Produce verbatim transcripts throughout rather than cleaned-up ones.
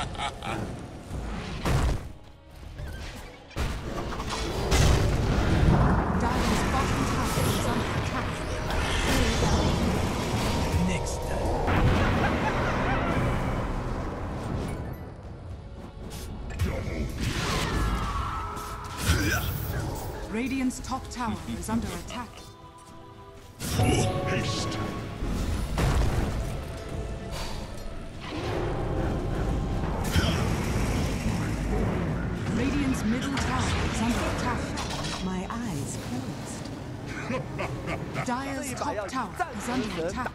Radiant's top tower is under attack. Full haste. Radiant's middle tower is under attack. My eyes closed. Dire's top tower is under attack.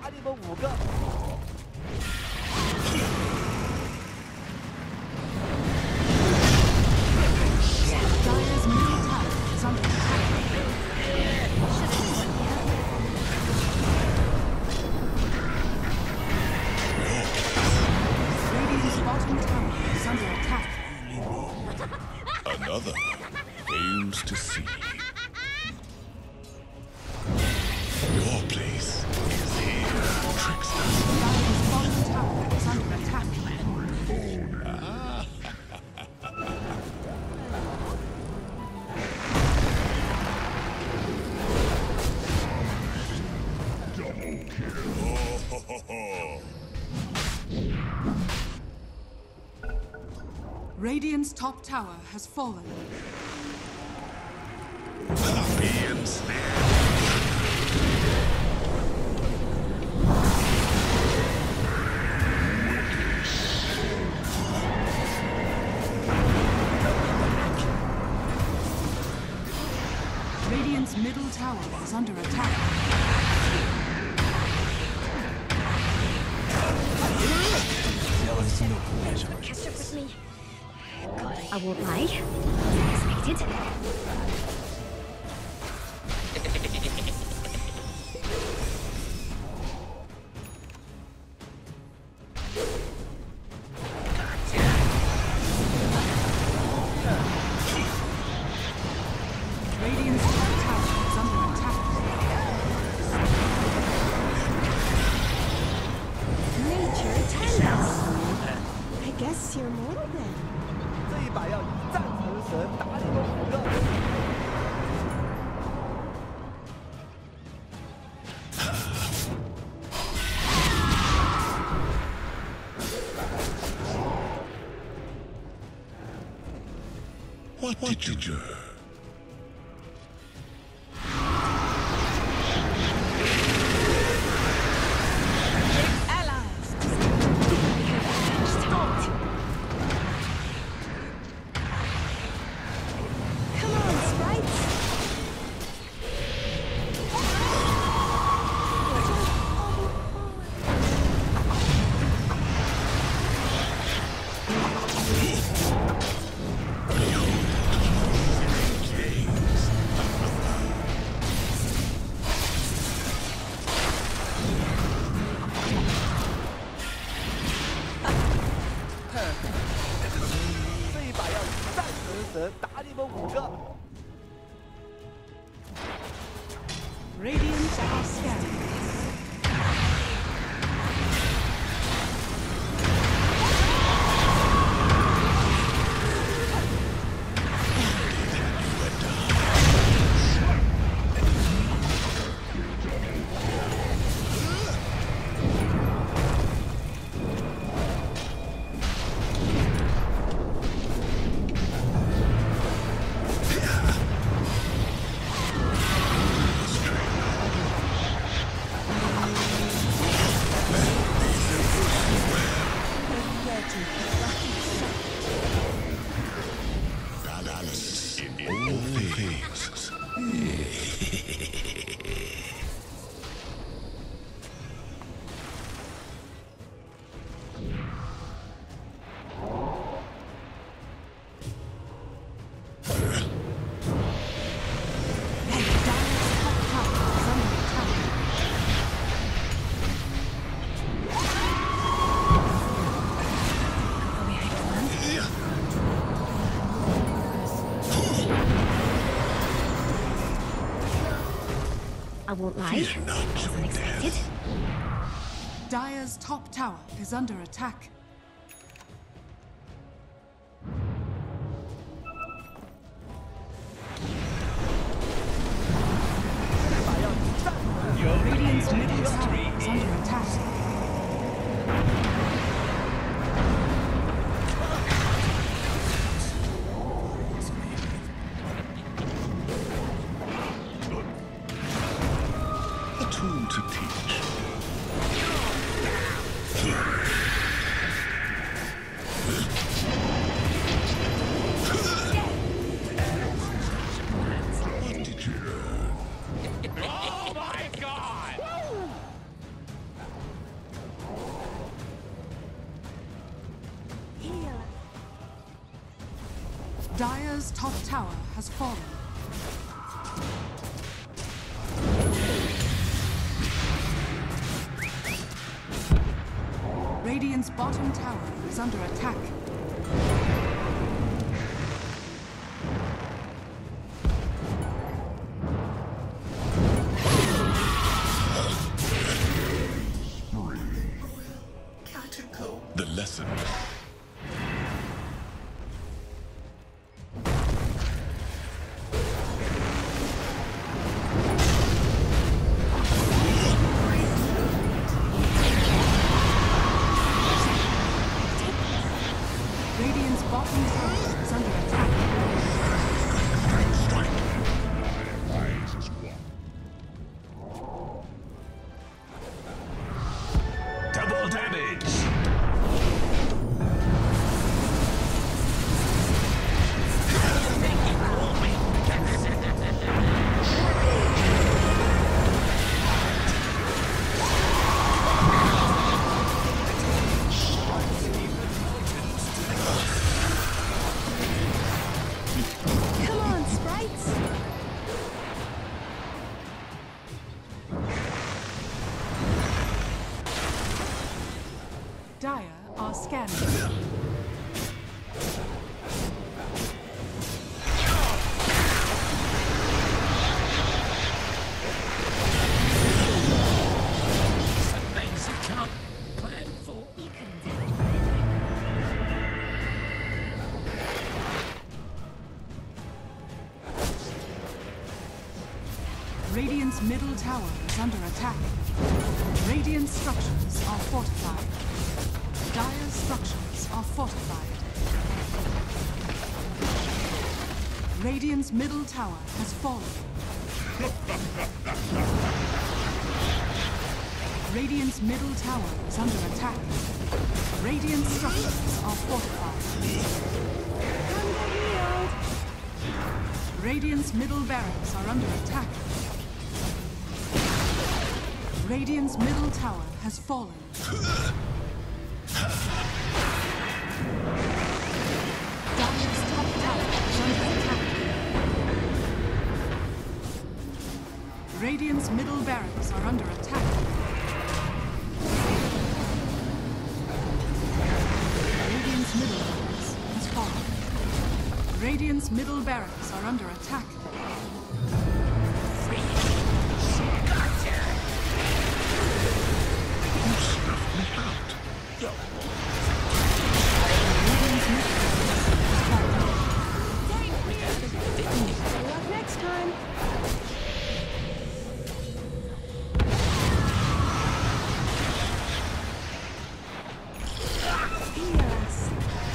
Dire's middle tower is under attack. Radiant's bottom tower is under attack. Another aims to see. Your place is here, trickster. Dire's bottom tower is under attack. Double kill. Oh, ho, ho, ho. Radiant's top tower has fallen. Be ensnared. Radiant's middle tower is under attack. Catch up with me. God, I won't lie. Unexpected. Radiant's top tower is under attack. Nature tells us. I guess you're mortal then. 这一把要以战成神，打你们五个。 What, what did you do? Come on, sprites. Radiant are scanning. Balance in all things. I won't lie. Fear not your Unexpected. death. Dire's top tower is under attack. Dire's top tower has fallen. Radiant's bottom tower is under attack. The lesson. Radiant's bottom tower is under attack. Eyes as one. Double damage. Come on, sprites! Dire are scanning. Things I can't plan for. You couldn't have it better. Radiant's middle tower is under attack. Radiant structures are fortified. Dire structures are fortified. Radiant's middle tower has fallen. Radiant's middle tower is under attack. Radiant structures are fortified. Come get healed! Radiant's middle barracks are under attack. Radiant's middle tower has fallen. Dire's top tower is under attack. Radiant's middle barracks are under attack. Radiant's middle barracks has fallen. Radiant's middle barracks are under attack. Good luck next time! Yes.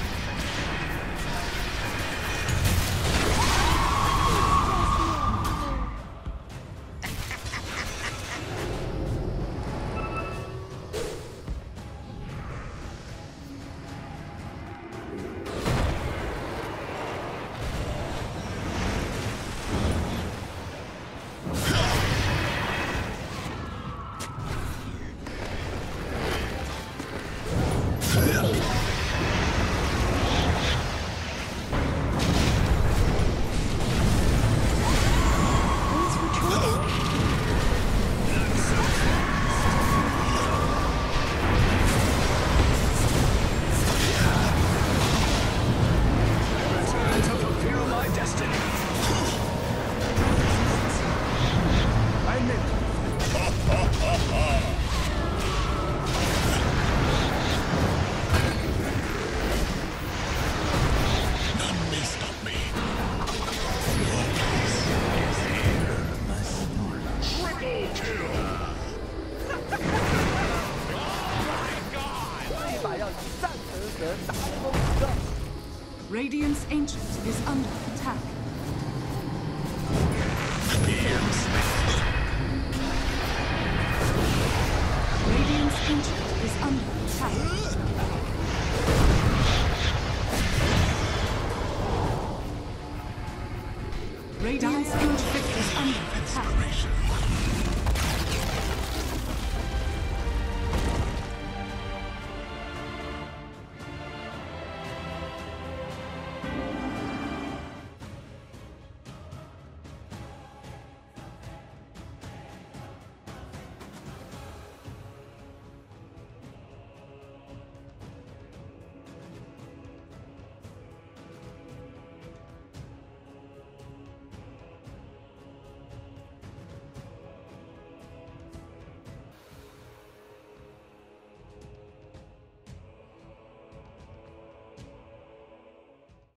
Thanks for trying. Time to fulfill my destiny. I meant None may stop me. Triple kill. 这一把要以战成神，打得都知道。 Radiant's ancient is under attack. Radiant's ancient is under attack. Radiant's ancient is under attack.